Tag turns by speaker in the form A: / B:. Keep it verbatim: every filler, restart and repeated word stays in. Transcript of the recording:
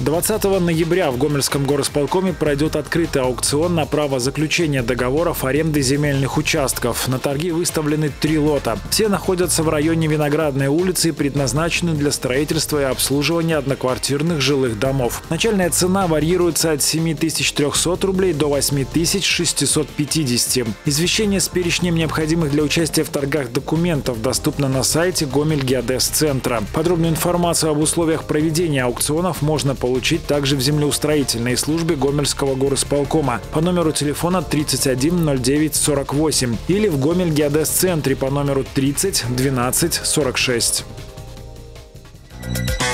A: двадцатого ноября в Гомельском горосполкоме пройдет открытый аукцион на право заключения договоров аренды земельных участков. На торги выставлены три лота. Все находятся в районе Виноградной улицы и предназначены для строительства и обслуживания одноквартирных жилых домов. Начальная цена варьируется от семи тысяч трёхсот рублей до восьми тысяч шестисот пятидесяти. Извещение с перечнем необходимых для участия в торгах документов доступно на сайте Гомель-Геодез-центра. Подробную информацию об условиях проведения аукционов можно получить получить также в землеустроительной службе Гомельского горосполкома по номеру телефона тридцать один ноль девять сорок восемь или в Гомель-Геодез-центре по номеру тридцать двенадцать сорок шесть.